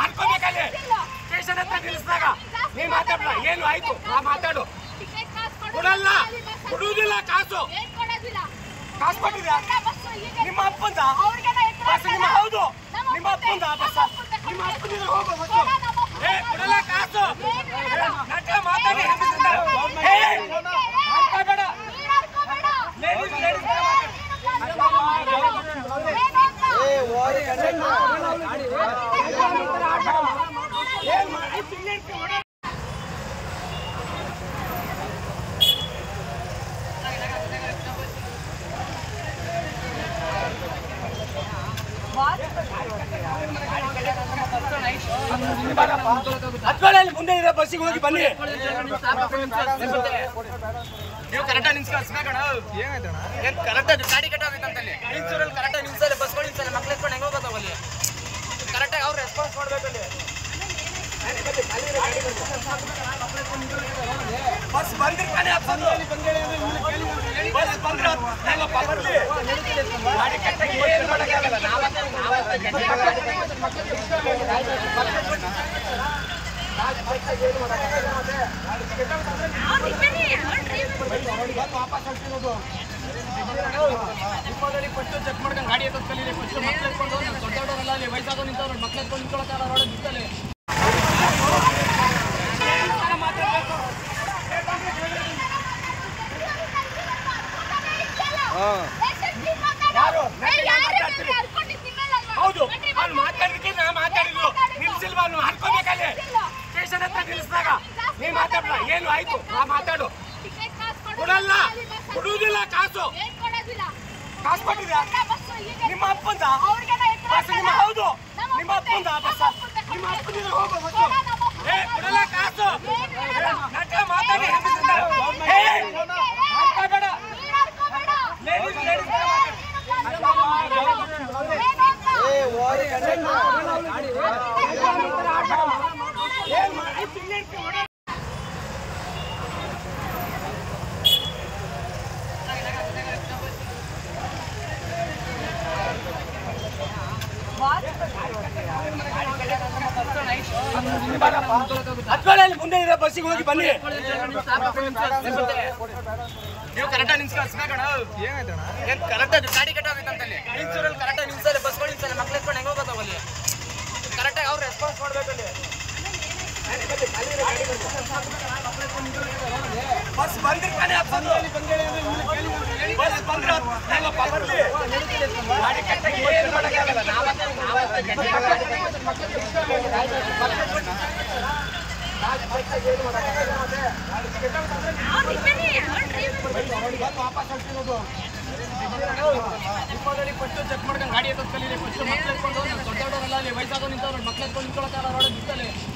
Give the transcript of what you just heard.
ಮಾಡ್ಕೋಬೇಕಲ್ಲಿ station ಹತ್ರ ನಿಲ್ಲಿಸಿದಾಗ ನೀ ಮಾತಾಡಲ್ಲ ಏನು ಆಯ್ತು ಮಾತಾಡು ಕೊಡಲ್ಲ ಕೊಡುವುದಿಲ್ಲ ಕಾಸು ಕಾಸು ಕೊಟ್ಟಿದ್ಯಾ ನಿಮ್ಮ ಅಪ್ಪಂದ ಬಸ್ ನಿಮ್ಮ ಹೌದು ನಿಮ್ಮ ಅಪ್ಪಂದ ಬಸ್ ನಿಮ್ಮ ಅಪ್ಪನಿಂದ ಹೋಗೋ ಬಸ್ಸು ಕೊಡಲ್ಲ ಕಾಸು ನಟ ಮಾತಾಡಿ ಬೇಡ ಲೇಡೀಸ್ ಹತ್ಕೊಳ್ಳಿ ಮುಂದೆ ಇರೋ ಬಸ್ಸಿಗೆ ಹೋಗಿ ಬನ್ನಿ ನೀವು ಕರೆಕ್ಟಾಗಿ ನಿಲ್ಸ್ಕಣ ಏನ್ ಕರೆಕ್ಟಾಗಿ ಗಾಡಿ ಕಟ್ಟಾಗೈತಂತಲ್ಲಿ ಇನ್ಸೂರೆನ್ಸ್ ಕರೆಕ್ಟಾಗಿ ನಿಲ್ಸಲ್ಲ ಬಸ್ಗಳು ನಿಲ್ಸಲ್ಲ ಮಕ್ಳು ಎತ್ಕೊಂಡು ಹೆಂಗ್ ಹೋಗೋತಾವ ಅಲ್ಲಿ ಕರೆಕ್ಟಾಗಿ ಅವ್ರು ರೆಸ್ಪಾನ್ಸ್ ಮಾಡ್ಬೇಕಲ್ಲಿ ಬಸ್ ಬಂದ್ರೆ ತಾನೇ ಹಾಕ್ಸೋದು ಬಸ್ ಬಂದ್ರೆ ಬರ್ಲಿ ಗಾಡಿ ಕಟ್ಟಾಗಿ ಏನು ಮಾಡೋಕ್ಕಾಗಲ್ಲ ವಾಪಸ್ ಹೋಗ್ತಿರೋದು ಫಸ್ಟ್ ಚೆಕ್ ಮಾಡ್ಕೊಂಡು ಗಾಡಿ ಎತ್ತೋದು ಕಲೀರಿ ಫಸ್ಟ್ ಮಕ್ಳು ಎತ್ಕೊಂಡು ದೊಡ್ಡವರೆಲ್ಲ ಅಲ್ಲಿ ವಯಸ್ಸಾದೋ ನಿಂತವ್ರು ಮಕ್ಳು ಎತ್ಕೊಂಡು ನಿಂತ್ಕೊಳ್ಳೋಕ್ಕಾಗಲ್ಲ ರೋಡ್ ನಿಂತಲ್ಲಿ ಹೌದು ಅವ್ನು ಮಾತಾಡಿದ್ರೆ ನಾ ಮಾತಾಡಿದ್ರು ನಿಲ್ಸಿಲ್ವಾ ಅವ್ನು ಮಾಡ್ಕೋಬೇಕಲ್ಲಿ ಸ್ಟೇಷನ್ ಹತ್ರ ನಿಲ್ಲಿಸಿದಾಗ ನೀ ಮಾತಾಡಲ್ಲ ಏನು ಆಯ್ತು ಮಾತಾಡು ಕೊಡಲ್ಲ ಕೊಡುವುದಿಲ್ಲ ಕಾಸು ಕಾಸು ಕೊಟ್ಟಿದ್ಯಾ ನಿಮ್ಮ ಅಪ್ಪಂದ ಬಸ್ ನಿಮ್ಮ ಹೌದು ನಿಮ್ಮ ಅಪ್ಪಂದ ಬಸ್ ನಿಮ್ಮ ಅಪ್ಪನಿಂದ ಹೋಗೋ ಬಸ್ಸು ಕೊಡಲ್ಲ ಕಾಸು ನಟ ಮಾತಾಡಿ ಬೇಡ ಲೇಡೀಸ್ ಹತ್ಕೊಳ್ಳಿ ಮುಂದೆ ಇರೋ ಬಸ್ಸಿಗೆ ಹೋಗಿ ಬನ್ನಿ ನೀವು ಕರೆಕ್ಟಾಗಿ ನಿಲ್ಸ್ಕಣ ಏನ್ ಕರೆಕ್ಟಾಗಿ ಗಾಡಿ ಕಟ್ಟಾಗೈತಂತಲ್ಲಿ ಇನ್ಸೂರೆನ್ಸ್ ಕರೆಕ್ಟಾಗಿ ನಿಲ್ಸಲ್ಲ ಬಸ್ಗಳು ನಿಲ್ಸಲ್ಲ ಮಕ್ಳು ಎತ್ಕೊಂಡು ಹೆಂಗ್ ಹೋಗೋತಾವ ಅಲ್ಲಿ ಕರೆಕ್ಟಾಗಿ ಅವ್ರು ರೆಸ್ಪಾನ್ಸ್ ಮಾಡ್ಬೇಕಲ್ಲಿ ಬಸ್ ಬಂದ್ರೆ ತಾನೇ ಹಾಕ್ಸೋದು ಬಸ್ ಬಂದ್ರೆ ಬರ್ಲಿ ಗಾಡಿ ಕಟ್ಟಾಗಿ ಏನು ಮಾಡೋಕ್ಕಾಗಲ್ಲ ವಾಪಸ್ ಹೋಗ್ತಿರೋದು ಫಸ್ಟ್ ಚೆಕ್ ಮಾಡ್ಕೊಂಡು ಗಾಡಿ ಎತ್ತೋದು ಕಲೀರಿ ಫಸ್ಟ್ ಮಕ್ಳು ಎತ್ಕೊಂಡು ದೊಡ್ಡವರೆಲ್ಲ ಅಲ್ಲಿ ವಯಸ್ಸಾದೋ ನಿಂತವ್ರು ಮಕ್ಳು ಎತ್ಕೊಂಡು ನಿಂತ್ಕೊಳ್ಳೋಕ್ಕಾಗಲ್ಲ ರೋಡ್ ನಿಂತಲ್ಲಿ